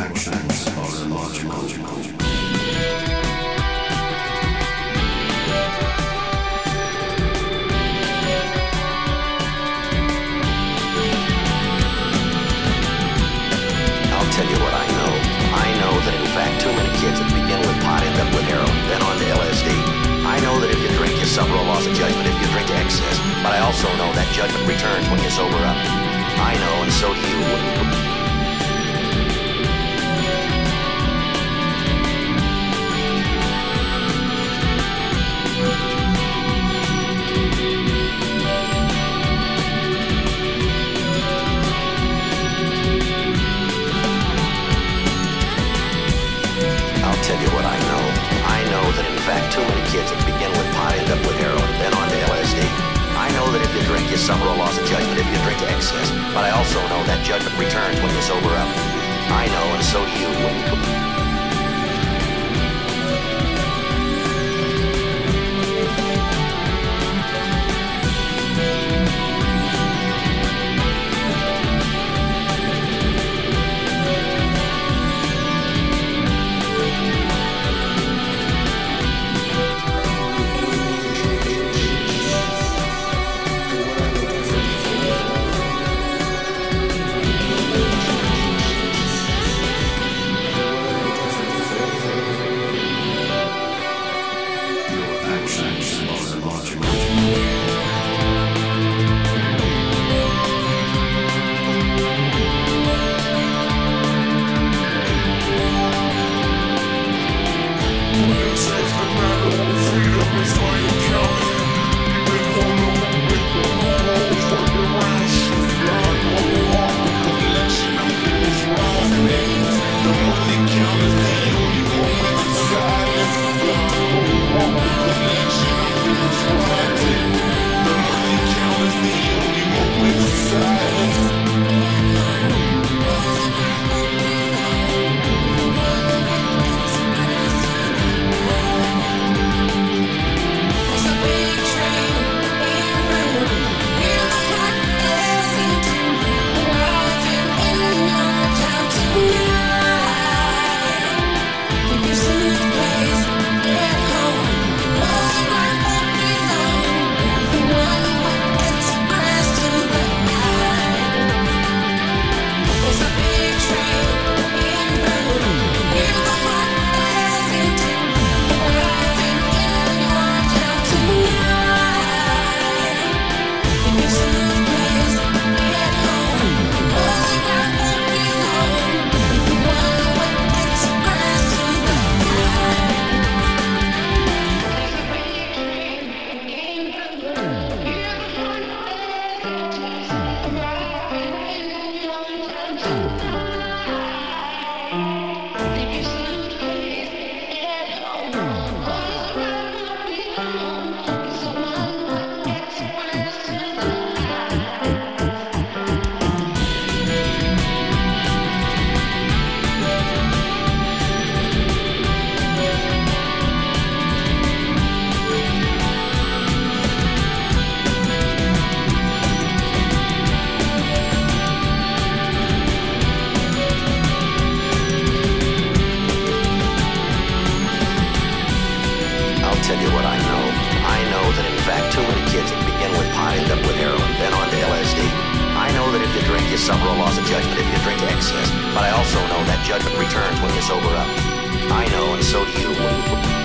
actions are illogical. Tell you what I know. I know that in fact too many kids that begin with pot end up with heroin, then on to LSD. I know that if you drink you suffer a loss of judgment if you drink to excess, but I also know that judgment returns when you sober up. I know, and so do you. Tell you what I know. I know that in fact too many kids that begin with pot end up with heroin, then on to LSD. I know that if you drink you suffer a loss of judgment if you drink to excess, but I also know that judgment returns when you sober up. I know, and so do you. Suffer a loss of judgment if you drink to excess, but I also know that judgment returns when you sober up. I know, and so do you.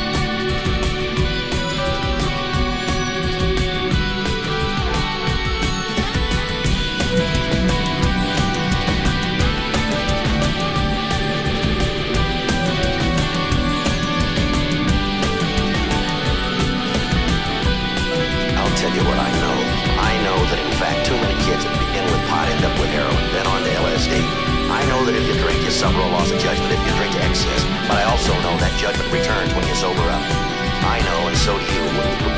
Tell you what I know. I know that in fact too many kids that begin with pot end up with heroin, then on to LSD. I know that if you drink you suffer a loss of judgment if you drink to excess, but I also know that judgment returns when you sober up. I know, and so do you.